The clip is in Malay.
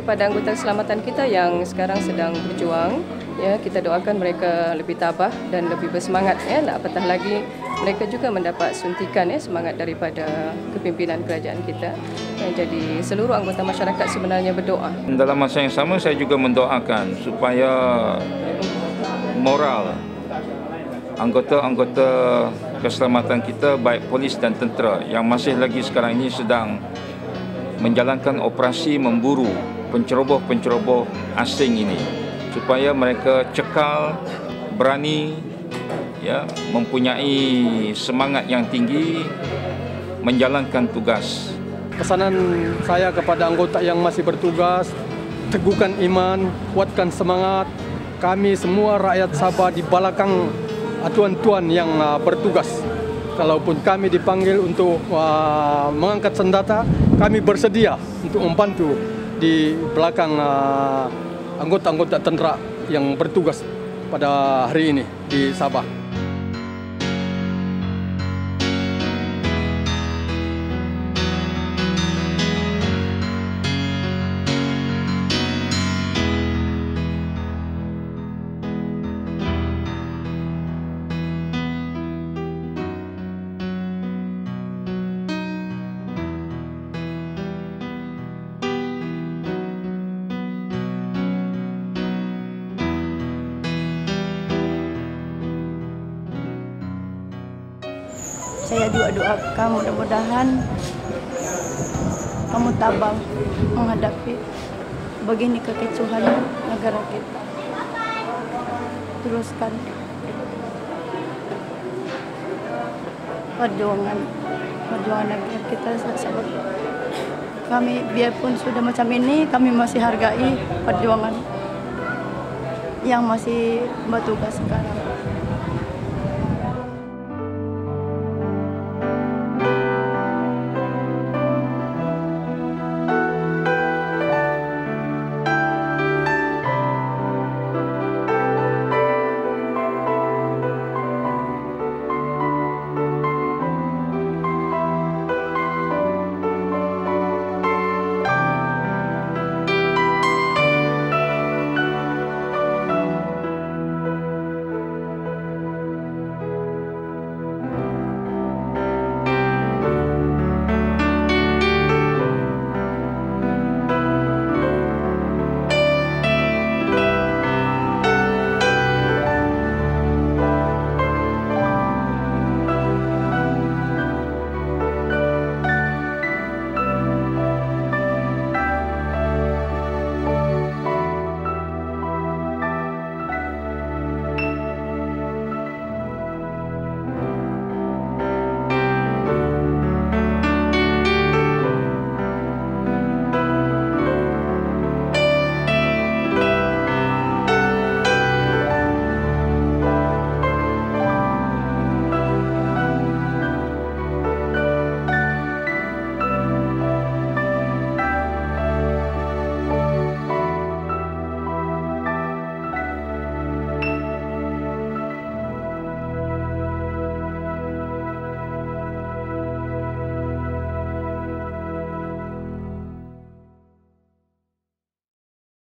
kepada anggota keselamatan kita yang sekarang sedang berjuang, ya, kita doakan mereka lebih tabah dan lebih bersemangat, ya. Apatah lagi mereka juga mendapat suntikan, ya, semangat daripada kepimpinan kerajaan kita. Jadi seluruh anggota masyarakat sebenarnya berdoa. Dalam masa yang sama saya juga mendoakan supaya moral anggota-anggota keselamatan kita, baik polis dan tentera yang masih lagi sekarang ini sedang menjalankan operasi memburu penceroboh-penceroboh asing ini, supaya mereka cekal, berani, ya, mempunyai semangat yang tinggi menjalankan tugas. Pesanan saya kepada anggota yang masih bertugas, teguhkan iman, kuatkan semangat. Kami semua rakyat Sabah di belakang tuan-tuan yang bertugas. Kalaupun kami dipanggil untuk mengangkat senjata, kami bersedia untuk membantu di belakang anggota-anggota tentara yang bertugas pada hari ini di Sabah. Saya juga doakan mudah-mudahan kamu tabah menghadapi begini kekecohan negara kita. Teruskan perjuangan negara kita. Sebab kami biarpun sudah macam ini, kami masih hargai perjuangan yang masih bertugas sekarang.